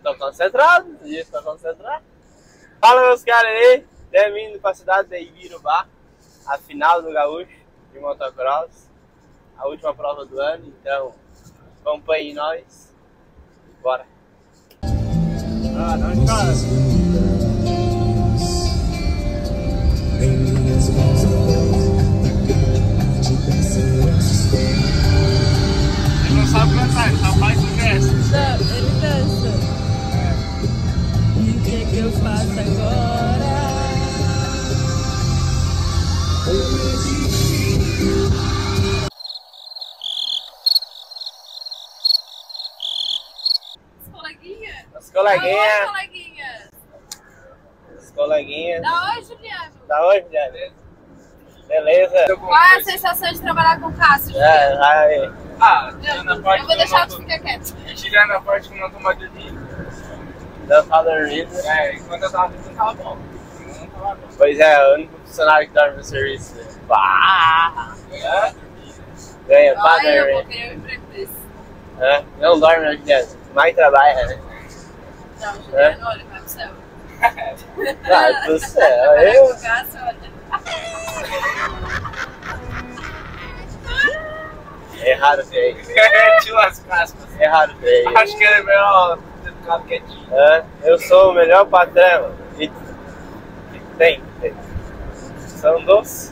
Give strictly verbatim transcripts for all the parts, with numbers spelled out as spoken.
tô concentrado, esse dia tô concentrado. Fala, meus caras aí, estamos indo pra cidade de Ibirubá, a final do Gaúcho de motocross, a última prova do ano, então acompanhe nós. Bora! Ah, não cara. Ele não sabe cantar, ele só faz o gesto. Não, ele dança. E o que que eu faço agora? As coleguinhas? As coleguinhas. Da onde, coleguinhas? As coleguinhas. Da onde, Juliano? Da onde, Juliano? Beleza? Qual é a sensação de trabalhar com o Cássio, Juliano? É, vai. Ah, Eu, tirando a eu parte vou deixar que tu eu ficar quieto. não tô... Tirando a parte que eu não tô mais dormindo. Não tá dormindo. É, enquanto eu tava dormindo, tava bom. Não tava bom. Pois é, o único funcionário que dorme no serviço. Bah! É? Ganha pra Ai, eu vou dormir. querer um emprego desse. Hã? Não dorme, não, Juliano. Mais trabalha, né? Não, Juliano, olha, vai pro céu. Vai pro céu, Trabalhar eu? com o Cássio, olha. Errado feio. Tio as caspas. Errado feio. Acho que é melhor ter ficado quietinho. Hã? Eu sou o melhor patrão. E que tem, tem. São doces.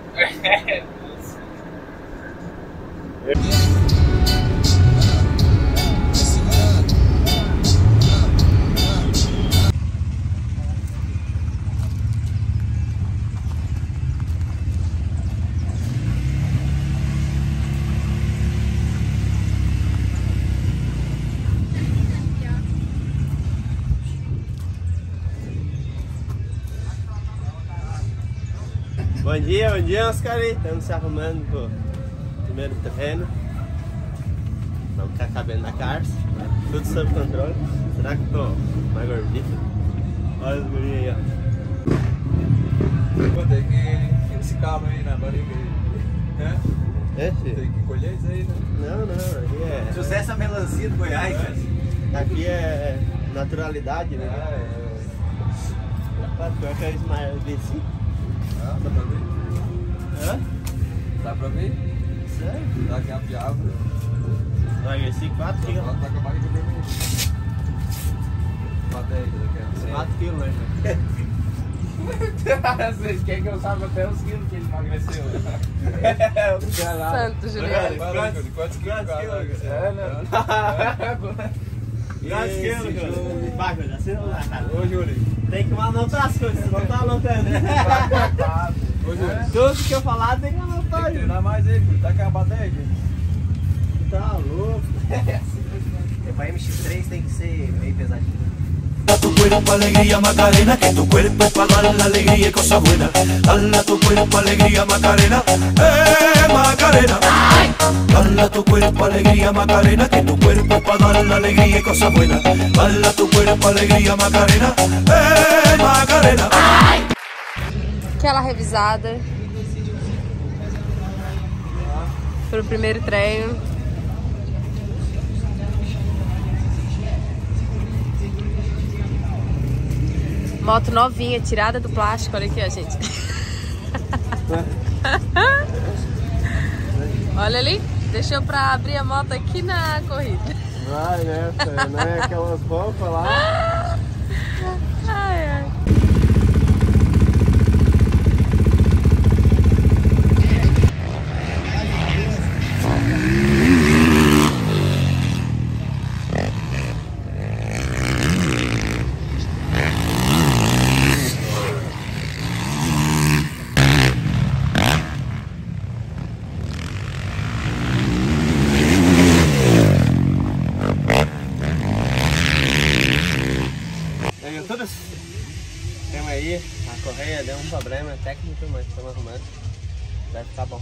Bom dia, bom dia, meus caras. Estamos se arrumando pro primeiro treino. Vamos ficar cabendo na carça. Tudo sob controle. Será que eu tô mais gordito? Olha os gurinhos aí, ó. Tem que esse cabo aí na barriga aí. É? É, filho? Tem que colher isso aí, né? Não, não, aqui é. Sucesso a melancia do Goiás, cara. Aqui é naturalidade, né? Ah, é. Rapaz, pior que é emagreci. Ah, dá pra ver? Hã? Dá pra ver? Sério? Dá aqui a piaba. Emagreci quatro quilos. Ela tá com a barriga vermelha. Plateia daqui. quatro quilos, né? Vocês querem que eu saiba até os quilos que ele emagreceu? Santo, Juliano. Quantos quantos quilos? É, né? Quantos quilos, Júlio? Vai, Júlio, assim não dá, cara. Ô, Júlio. Tem que anotar as coisas, você não tá anotando. Ô, Júlio. Tudo que eu falar tem que anotar, Tem que Júlio. treinar mais aí, Júlio. Tá com a bateia, Júlio. Tá louco. Pra M X três tem que ser meio pesadinho. Tu cuerpo alegría Macarena, que tu cuerpo es para dar la alegría y cosas buenas. Dale a tu cuerpo alegría Macarena, eh Macarena. Dale a tu cuerpo alegría Macarena, que tu cuerpo es para dar la alegría y cosas buenas. Dale a tu cuerpo alegría Macarena, eh Macarena. Aquela revisada pro primeiro treino. Moto novinha, tirada do plástico. Olha aqui, ó, gente. Olha ali, deixou pra abrir a moto aqui na corrida. Vai nessa, né? Aquelas roupas lá. Ai, ai. Pegou todas? Temos aí, a correia deu um problema técnico, mas estamos arrumando. Deve ficar bom.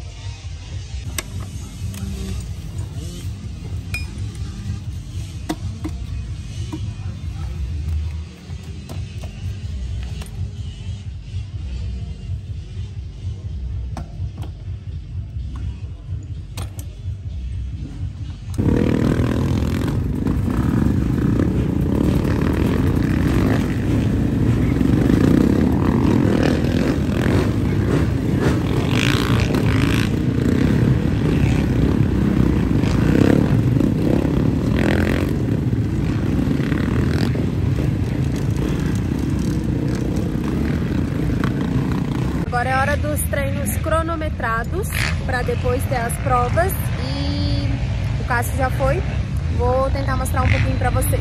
cronometrados para depois ter as provas. E o Cássio já foi. Vou tentar mostrar um pouquinho para vocês.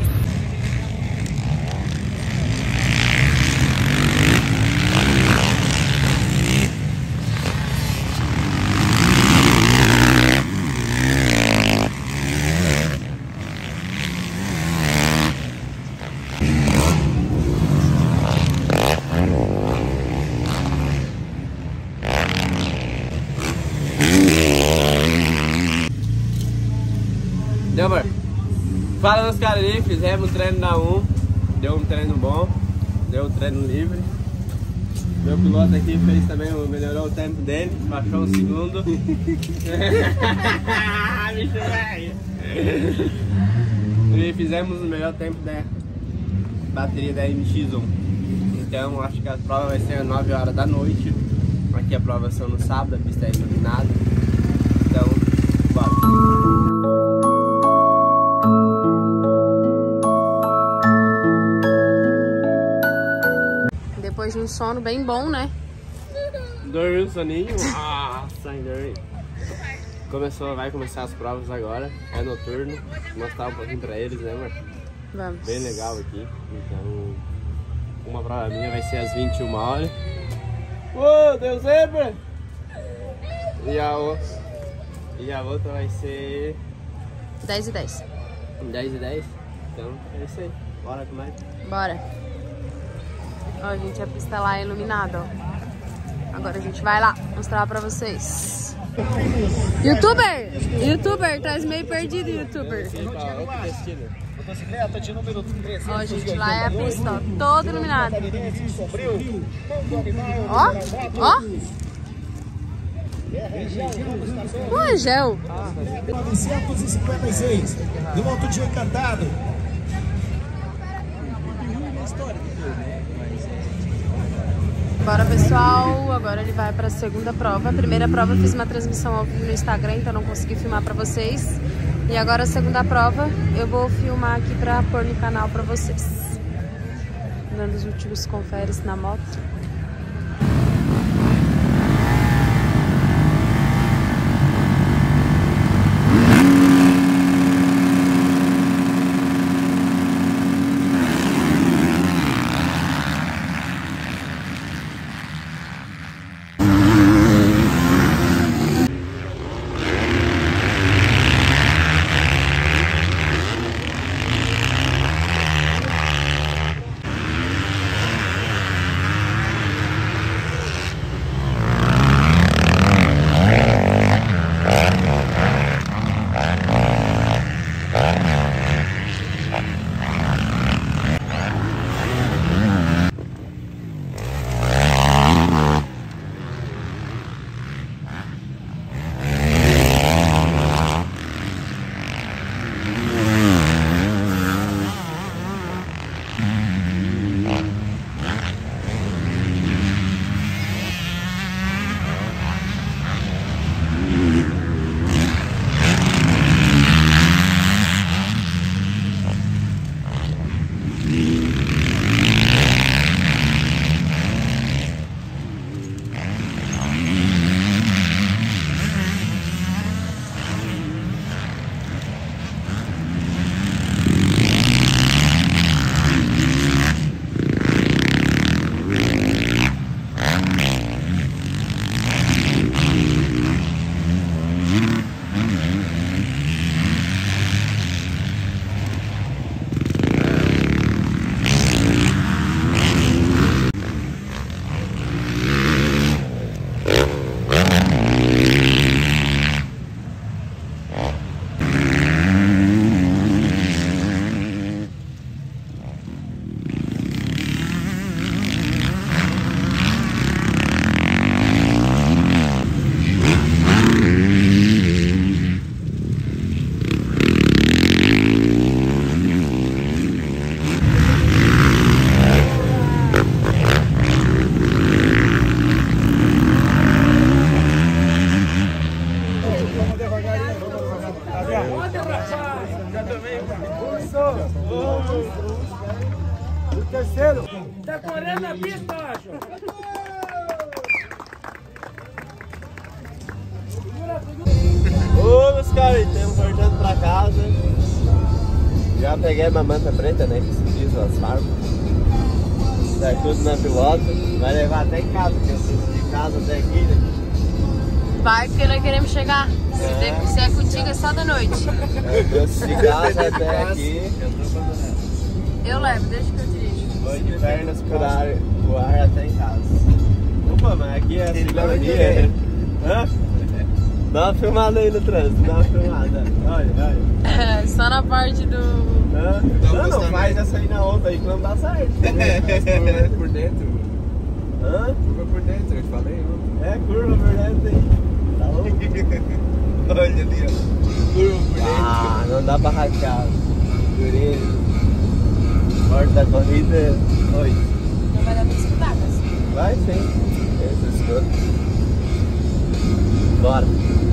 Deu, amor? Fala meus caras ali, fizemos o treino da um, deu um treino bom, deu um treino livre. Meu piloto aqui fez também, melhorou o tempo dele, baixou um segundo. Bicho velho! E fizemos o melhor tempo da bateria da M X um. Então acho que a prova vai ser às nove horas da noite. Aqui a prova são no sábado, a pista é iluminada. Então, bora! Depois de um sono bem bom, né? Dormi um soninho. Nossa, dormi. Começou, vai começar as provas agora. É noturno. Vou mostrar um pouquinho pra eles, né, amor? Vamos. Bem legal aqui. Então, uma prova minha vai ser às vinte e uma horas. Ô, deu zebra! E a outra, e a outra vai ser dez e dez. dez e dez. Então, é isso aí. Bora com mais. Bora. Ó, gente, a pista lá é iluminada, ó. Agora a gente vai lá mostrar pra vocês. Youtuber! Youtuber, tá meio perdido, Youtuber. Ó, gente, lá é a pista, ó, toda iluminada. Ó, ó. Não é gel. novecentos e cinquenta e seis, do Monte de Encantado. Bora, pessoal, agora ele vai para a segunda prova. A primeira prova eu fiz uma transmissão ao vivo no Instagram, então não consegui filmar para vocês. E agora a segunda prova eu vou filmar aqui para pôr no canal para vocês. Dando os últimos conferes na moto. Tá correndo a pista, acho. Ô, meus caras, estamos voltando pra casa. Já peguei uma manta preta, né? Que se diz as farpas. Tá tudo na pilota. Vai levar até em casa, porque eu preciso de casa até aqui, né? Vai, porque nós queremos chegar. Se, É. der- se é contigo, é só da noite. Eu trouxe de casa até aqui. Eu levo, deixa que eu dirijo. Vou de pernas pro ar, pro ar até em casa. Opa, mas aqui é a segunda via. Hã? Dá uma filmada aí no trânsito, dá uma filmada. Olha, olha. É, só na parte do... Hã? Não, não, faz essa aí na outra aí que não dá certo. É por dentro. Hã? Curva por dentro, eu te falei. Não? É, curva por dentro aí. Tá louco? Olha ali, ó. Curva por dentro. Ah, não dá pra rachar. Dureza. Morte da corrida, oi. Não vai dar pra escutar, mas... Vai sim. Esse escuta. Bora.